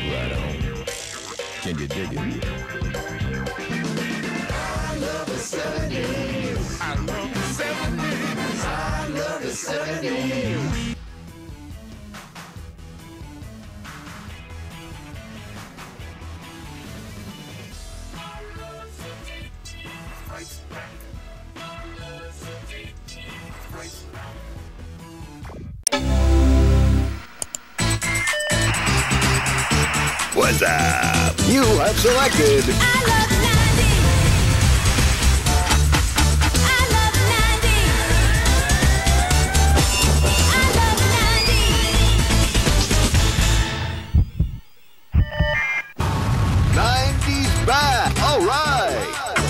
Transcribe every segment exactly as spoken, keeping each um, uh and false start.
Right on. Can you dig it? I love the seventies. I love the seventies. I love the seventies. What's up? You have selected. I love nineties. I love nineties. I love nineties. nineties back. All right.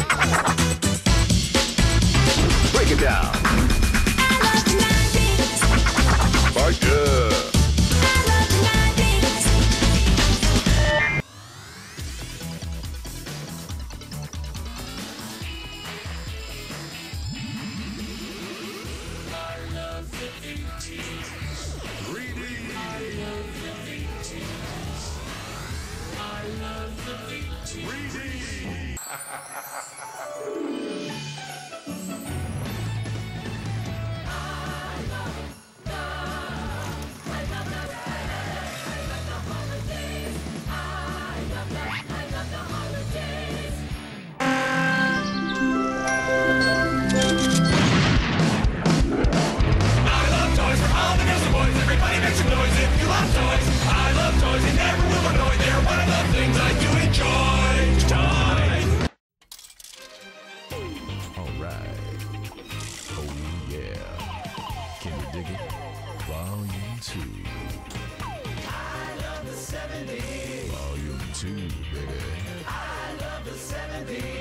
Break it down. I love nineties. Fire. I love nineties. Volume two. I love the seventies. Volume two, baby. I love the seventies.